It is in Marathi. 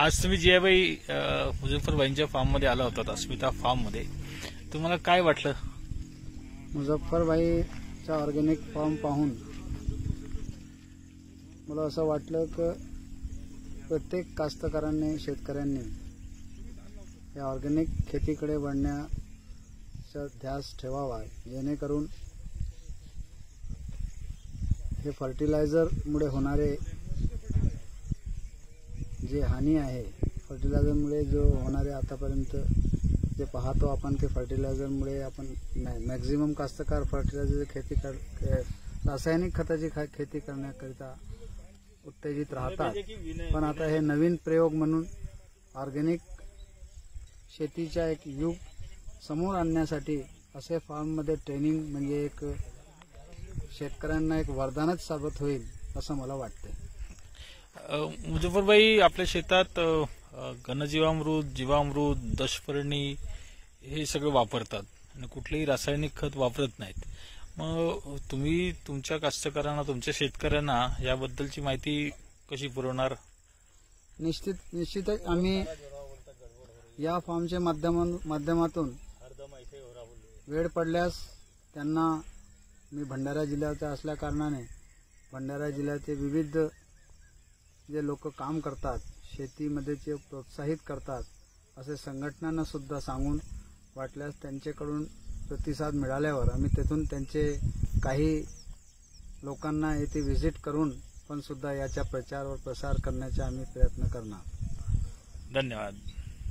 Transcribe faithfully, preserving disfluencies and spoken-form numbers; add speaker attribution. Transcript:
Speaker 1: आज तुम्ही जियाबाई मुझफ्फरबाईंच्या फार्ममध्ये आला होता, अस्मिता फार्ममध्ये. तुम्हाला काय वाटलं?
Speaker 2: मुझफ्फरबाईचा ऑर्गॅनिक फार्म पाहून मला असं वाटलं की प्रत्येक कास्तकारांनी, शेतकऱ्यांनी या ऑर्गॅनिक शेतीकडे वळण्याचा ध्यास ठेवावा, जेणेकरून हे फर्टिलायझरमुळे होणारे जे हानी आहे, फर्टिलायझरमुळे जो होणारे आतापर्यंत जे पाहतो आपण की फर्टिलायझरमुळे आपण मॅक्झिमम कास्तकार फर्टिलायझर खेती कर रासायनिक खताची खेती करण्याकरिता उत्तेजित राहतात. पण आता हे नवीन प्रयोग म्हणून ऑर्गॅनिक शेतीचा एक युग समोर आणण्यासाठी असे फार्ममध्ये ट्रेनिंग म्हणजे एक शेतकऱ्यांना एक वरदानच साबित होईल असं मला वाटतं.
Speaker 1: मुझफ्फरबाई, आपल्या शेतात घनजीवामृत, जीवामृत, दशपर्णी हे सगळं वापरतात आणि कुठलेही रासायनिक खत वापरत नाहीत. मग तुम्ही तुमच्या कास्तकारांना, तुमच्या शेतकऱ्यांना याबद्दलची माहिती कशी पुरवणार?
Speaker 2: निश्चित निश्चितच आम्ही या फॉर्मच्या माध्यमातून वेळ पडल्यास त्यांना, मी भंडारा जिल्ह्याचा असल्या कारणाने भंडारा जिल्ह्याचे विविध जे लोक काम करतात, शेतीमध्ये जे प्रोत्साहित करतात, असे संघटनांना सुद्धा सांगून वाटल्यास त्यांच्याकडून प्रतिसाद मिळाल्यावर आम्ही तेथून त्यांचे काही लोकांना येथे व्हिजिट करून पण सुद्धा याचा प्रचार व प्रसार करण्याचा आम्ही प्रयत्न करणार.
Speaker 1: धन्यवाद.